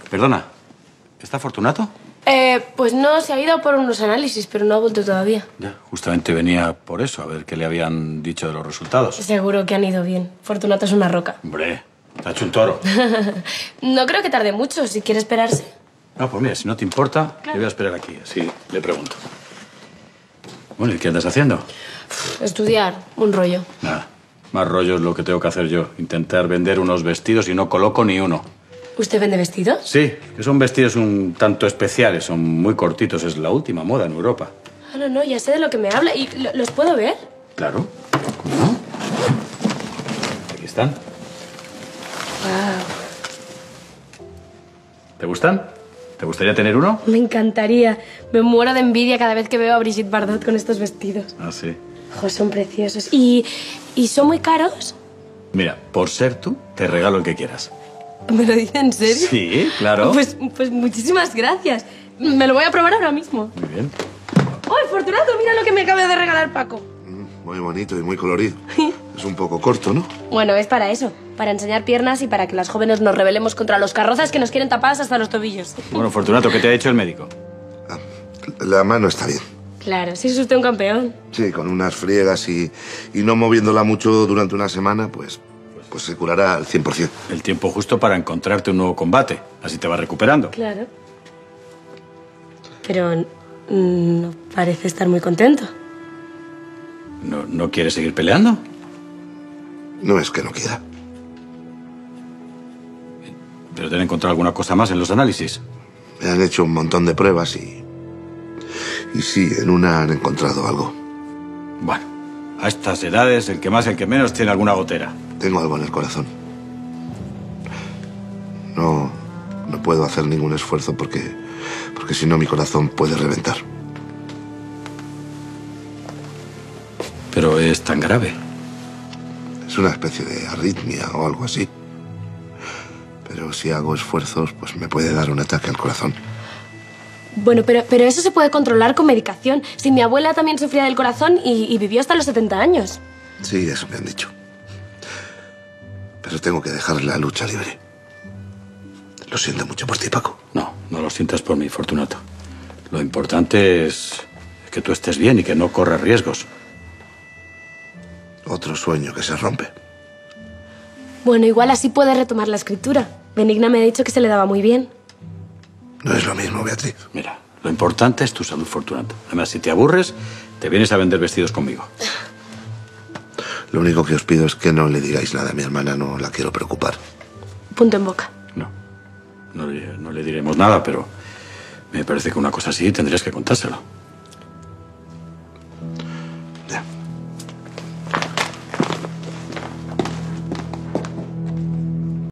Perdona, ¿está Fortunato? Pues no, se ha ido por unos análisis, pero no ha vuelto todavía. Ya, justamente venía por eso, a ver qué le habían dicho de los resultados. Seguro que han ido bien. Fortunato es una roca. Hombre, te ha hecho un toro. No creo que tarde mucho, si quiere esperarse. No, pues mira, si no te importa, le voy a esperar aquí, así le pregunto. Bueno, ¿y qué andas haciendo? Estudiar, un rollo. Nada, más rollo es lo que tengo que hacer yo. Intentar vender unos vestidos y no coloco ni uno. ¿Usted vende vestidos? Sí, que son vestidos un tanto especiales, son muy cortitos, es la última moda en Europa. Ah, no, ya sé de lo que me habla. ¿Y los puedo ver? Claro, ¿cómo no? Aquí están. Wow. ¿Te gustan? ¿Te gustaría tener uno? Me encantaría. Me muero de envidia cada vez que veo a Brigitte Bardot con estos vestidos. Ah, sí. Jo, son preciosos. ¿Y son muy caros? Mira, por ser tú, te regalo el que quieras. ¿Me lo dice en serio? Sí, claro. Pues muchísimas gracias. Me lo voy a probar ahora mismo. Muy bien. ¡Ay, Fortunato! Mira lo que me acaba de regalar Paco. Muy bonito y muy colorido. Es un poco corto, ¿no? Bueno, es para eso. Para enseñar piernas y para que las jóvenes nos rebelemos contra los carrozas que nos quieren tapadas hasta los tobillos. Bueno, Fortunato, ¿qué te ha dicho el médico? La mano está bien. Claro, si es usted un campeón. Sí, con unas friegas y no moviéndola mucho durante una semana, pues se curará al 100%. El tiempo justo para encontrarte un nuevo combate. Así te vas recuperando. Claro. Pero no parece estar muy contento. ¿No quieres seguir peleando? No es que no quiera. ¿Pero te han encontrado alguna cosa más en los análisis? Me han hecho un montón de pruebas y sí, en una han encontrado algo. Bueno, a estas edades, el que más y el que menos tiene alguna gotera. Tengo algo en el corazón. No puedo hacer ningún esfuerzo porque si no mi corazón puede reventar. Pero es tan grave. Es una especie de arritmia o algo así. Pero si hago esfuerzos, pues me puede dar un ataque al corazón. Bueno, pero eso se puede controlar con medicación. Si mi abuela también sufría del corazón y vivió hasta los 70 años. Sí, eso me han dicho. Pero tengo que dejar la lucha libre. Lo siento mucho por ti, Paco. No lo sientas por mí, Fortunato. Lo importante es que tú estés bien y que no corras riesgos. Otro sueño que se rompe. Bueno, igual así puede retomar la escritura. Benigna me ha dicho que se le daba muy bien. No es lo mismo, Beatriz. Mira, lo importante es tu salud, Fortunato. Además, si te aburres, te vienes a vender vestidos conmigo. Lo único que os pido es que no le digáis nada a mi hermana, no la quiero preocupar. Punto en boca. No le diremos nada, pero me parece que una cosa así tendrías que contárselo.